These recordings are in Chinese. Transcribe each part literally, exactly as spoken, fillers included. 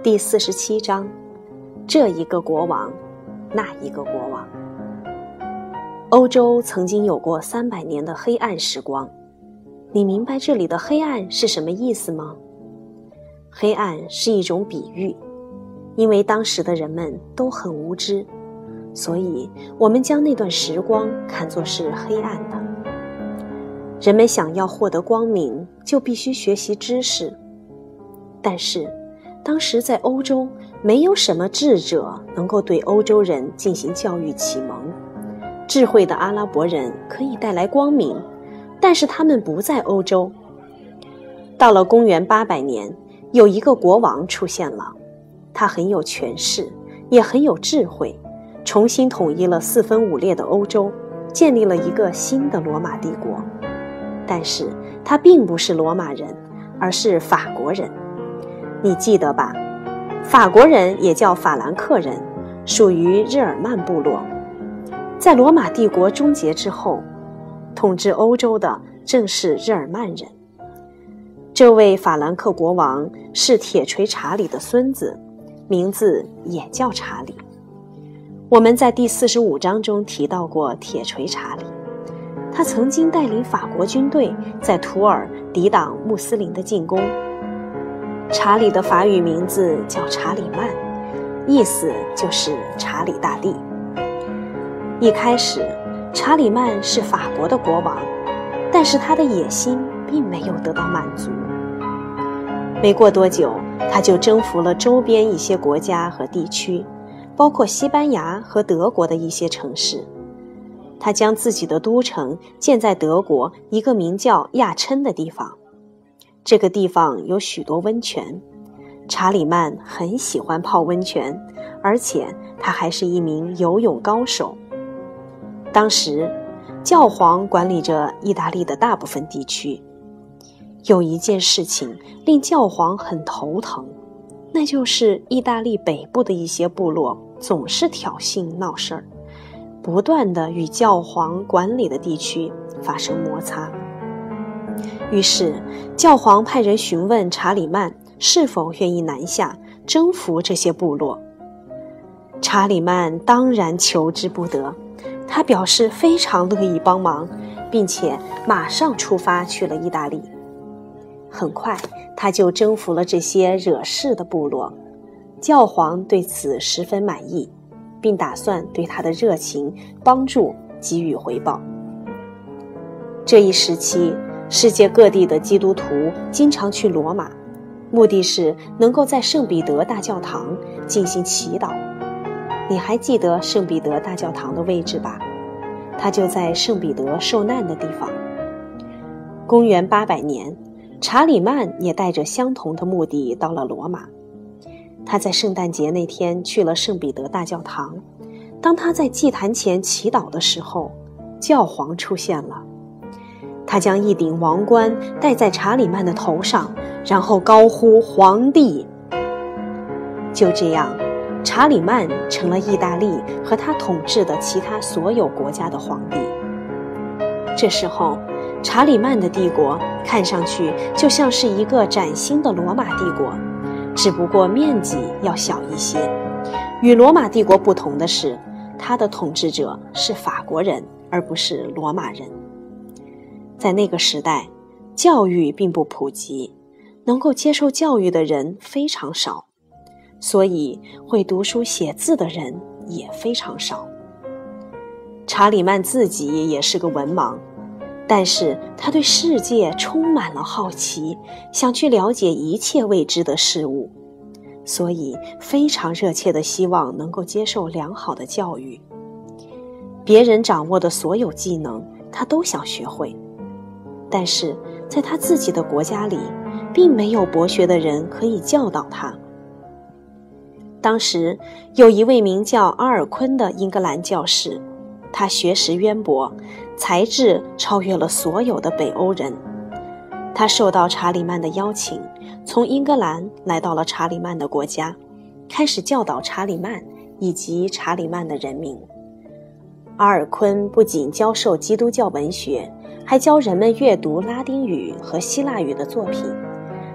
第四十七章，这一个国王，那一个国王。欧洲曾经有过三百年的黑暗时光，你明白这里的黑暗是什么意思吗？黑暗是一种比喻，因为当时的人们都很无知，所以我们将那段时光看作是黑暗的。人们想要获得光明，就必须学习知识，但是当时在欧洲没有什么智者能够对欧洲人进行教育启蒙。智慧的阿拉伯人可以带来光明，但是他们不在欧洲。到了公元八百年，有一个国王出现了，他很有权势，也很有智慧，重新统一了四分五裂的欧洲，建立了一个新的罗马帝国。但是他并不是罗马人，而是法国人。你记得吧？法国人也叫法兰克人，属于日耳曼部落。在罗马帝国终结之后，统治欧洲的正是日耳曼人。这位法兰克国王是铁锤查理的孙子，名字也叫查理。我们在第四十五章中提到过铁锤查理，他曾经带领法国军队在图尔抵挡穆斯林的进攻。查理的法语名字叫查理曼，意思就是查理大帝。一开始，查理曼是法国的国王，但是他的野心并没有得到满足。没过多久，他就征服了周边一些国家和地区，包括西班牙和德国的一些城市。他将自己的都城建在德国一个名叫亚琛的地方。这个地方有许多温泉，查理曼很喜欢泡温泉，而且他还是一名游泳高手。当时，教皇管理着意大利的大部分地区。有一件事情令教皇很头疼，那就是意大利北部的一些部落总是挑衅闹事儿，不断地与教皇管理的地区发生摩擦。于是，教皇派人询问查理曼是否愿意南下征服这些部落。查理曼当然求之不得，他表示非常乐意帮忙，并且马上出发去了意大利。很快，他就征服了这些惹事的部落。教皇对此十分满意，并打算对他的热情帮助给予回报。这一时期，世界各地的基督徒经常去罗马，目的是能够在圣彼得大教堂进行祈祷。你还记得圣彼得大教堂的位置吧？它就在圣彼得受难的地方。公元八百年，查理曼也带着相同的目的到了罗马。他在圣诞节那天去了圣彼得大教堂。当他在祭坛前祈祷的时候，教皇出现了。他将一顶王冠戴在查理曼的头上，然后高呼皇帝。就这样，查理曼成了意大利和他统治的其他所有国家的皇帝。这时候，查理曼的帝国看上去就像是一个崭新的罗马帝国，只不过面积要小一些。与罗马帝国不同的是，他的统治者是法国人，而不是罗马人。在那个时代，教育并不普及，能够接受教育的人非常少，所以会读书写字的人也非常少。查理曼自己也是个文盲，但是他对世界充满了好奇，想去了解一切未知的事物，所以非常热切地希望能够接受良好的教育。别人掌握的所有技能，他都想学会，但是在他自己的国家里，并没有博学的人可以教导他。当时有一位名叫阿尔昆的英格兰教士，他学识渊博，才智超越了所有的北欧人。他受到查理曼的邀请，从英格兰来到了查理曼的国家，开始教导查理曼以及查理曼的人民。阿尔昆不仅教授基督教文学，还教人们阅读拉丁语和希腊语的作品，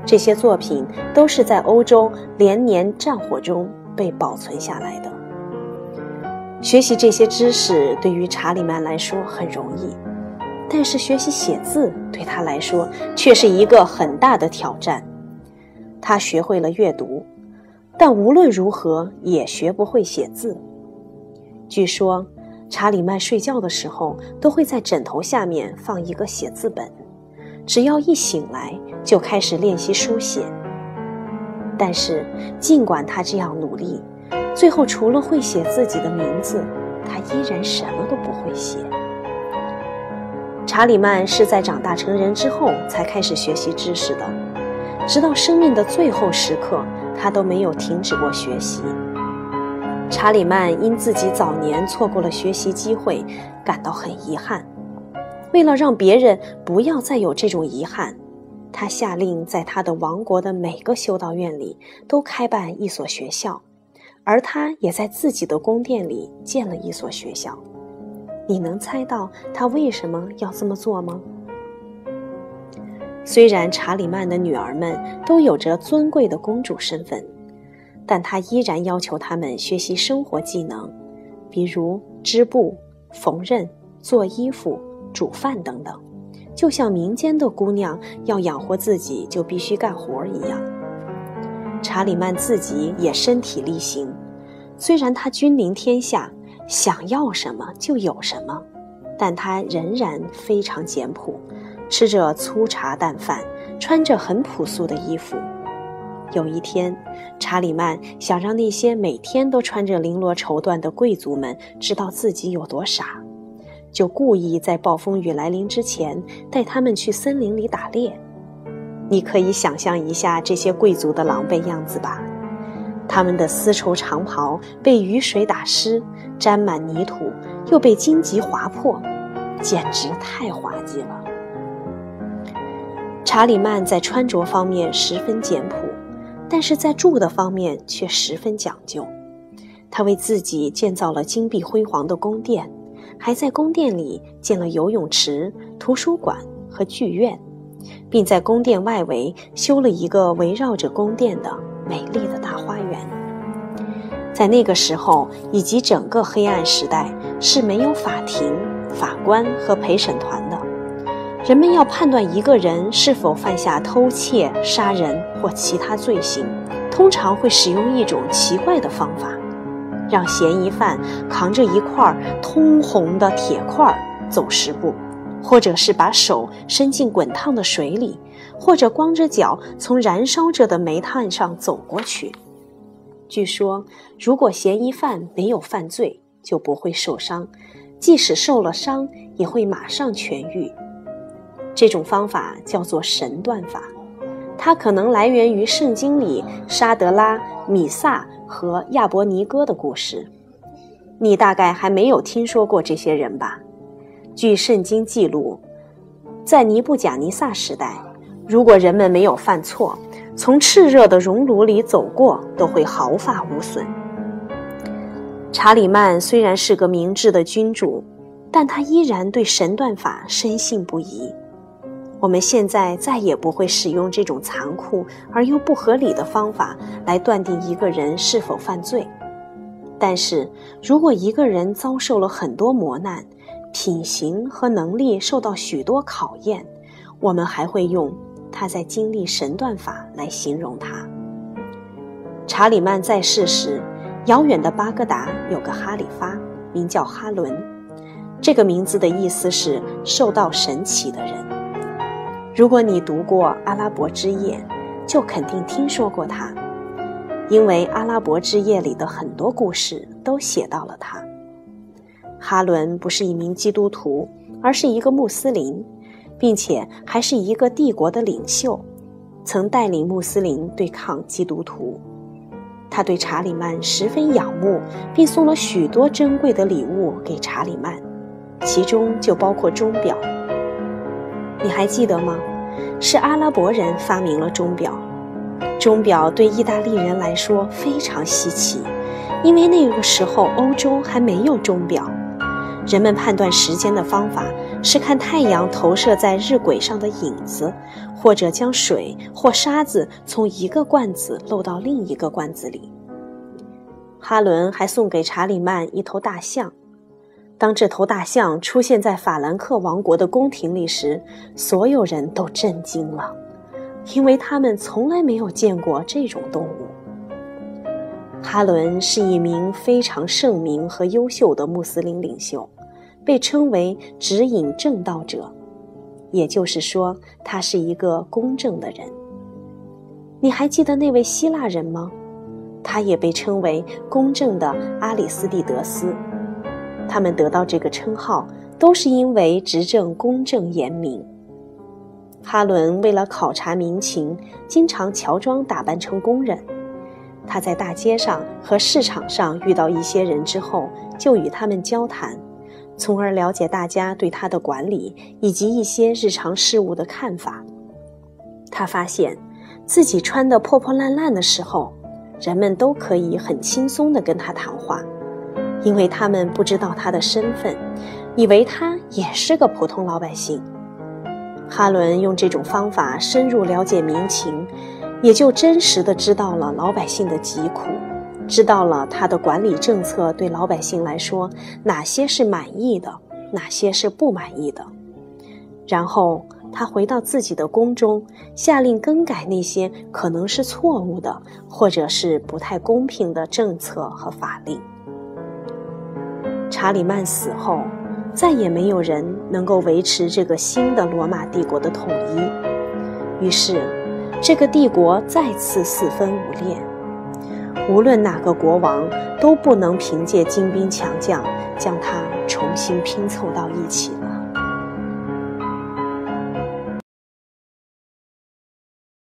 这些作品都是在欧洲连年战火中被保存下来的。学习这些知识对于查理曼来说很容易，但是学习写字对他来说却是一个很大的挑战。他学会了阅读，但无论如何也学不会写字。据说查理曼睡觉的时候都会在枕头下面放一个写字本，只要一醒来就开始练习书写。但是尽管他这样努力，最后除了会写自己的名字，他依然什么都不会写。查理曼是在长大成人之后才开始学习知识的，直到生命的最后时刻，他都没有停止过学习。查理曼因自己早年错过了学习机会，感到很遗憾。为了让别人不要再有这种遗憾，他下令在他的王国的每个修道院里都开办一所学校，而他也在自己的宫殿里建了一所学校。你能猜到他为什么要这么做吗？虽然查理曼的女儿们都有着尊贵的公主身份，但他依然要求他们学习生活技能，比如织布、缝纫、做衣服、煮饭等等，就像民间的姑娘要养活自己就必须干活一样。查理曼自己也身体力行，虽然他君临天下，想要什么就有什么，但他仍然非常简朴，吃着粗茶淡饭，穿着很朴素的衣服。有一天，查理曼想让那些每天都穿着绫罗绸缎的贵族们知道自己有多傻，就故意在暴风雨来临之前带他们去森林里打猎。你可以想象一下这些贵族的狼狈样子吧，他们的丝绸长袍被雨水打湿，沾满泥土，又被荆棘划破，简直太滑稽了。查理曼在穿着方面十分简朴，但是在住的方面却十分讲究。他为自己建造了金碧辉煌的宫殿，还在宫殿里建了游泳池、图书馆和剧院，并在宫殿外围修了一个围绕着宫殿的美丽的大花园。在那个时候以及整个黑暗时代是没有法庭、法官和陪审团的，人们要判断一个人是否犯下偷窃、杀人或其他罪行，通常会使用一种奇怪的方法，让嫌疑犯扛着一块通红的铁块走十步，或者是把手伸进滚烫的水里，或者光着脚从燃烧着的煤炭上走过去。据说，如果嫌疑犯没有犯罪，就不会受伤，即使受了伤，也会马上痊愈。这种方法叫做神断法，它可能来源于圣经里沙德拉、米萨和亚伯尼哥的故事。你大概还没有听说过这些人吧？据圣经记录，在尼布甲尼撒时代，如果人们没有犯错，从炽热的熔炉里走过都会毫发无损。查理曼虽然是个明智的君主，但他依然对神断法深信不疑。我们现在再也不会使用这种残酷而又不合理的方法来断定一个人是否犯罪。但是如果一个人遭受了很多磨难，品行和能力受到许多考验，我们还会用他在经历神断法来形容他。查理曼在世时，遥远的巴格达有个哈里发，名叫哈伦，这个名字的意思是受到神启的人。如果你读过《阿拉伯之夜》，就肯定听说过他，因为《阿拉伯之夜》里的很多故事都写到了他。哈伦不是一名基督徒，而是一个穆斯林，并且还是一个帝国的领袖，曾带领穆斯林对抗基督徒。他对查理曼十分仰慕，并送了许多珍贵的礼物给查理曼，其中就包括钟表。你还记得吗？是阿拉伯人发明了钟表。钟表对意大利人来说非常稀奇，因为那个时候欧洲还没有钟表。人们判断时间的方法是看太阳投射在日晷上的影子，或者将水或沙子从一个罐子漏到另一个罐子里。哈伦还送给查理曼一头大象。当这头大象出现在法兰克王国的宫廷里时，所有人都震惊了，因为他们从来没有见过这种动物。哈伦是一名非常圣明和优秀的穆斯林领袖，被称为指引正道者，也就是说，他是一个公正的人。你还记得那位希腊人吗？他也被称为公正的阿里斯蒂德斯。他们得到这个称号都是因为执政公正严明。哈伦为了考察民情，经常乔装打扮成工人。他在大街上和市场上遇到一些人之后，就与他们交谈，从而了解大家对他的管理以及一些日常事务的看法。他发现自己穿得破破烂烂的时候，人们都可以很轻松地跟他谈话，因为他们不知道他的身份，以为他也是个普通老百姓。哈伦用这种方法深入了解民情，也就真实地知道了老百姓的疾苦，知道了他的管理政策对老百姓来说哪些是满意的，哪些是不满意的。然后他回到自己的宫中，下令更改那些可能是错误的，或者是不太公平的政策和法令。查理曼死后，再也没有人能够维持这个新的罗马帝国的统一，于是这个帝国再次四分五裂。无论哪个国王都不能凭借精兵强将将它重新拼凑到一起了。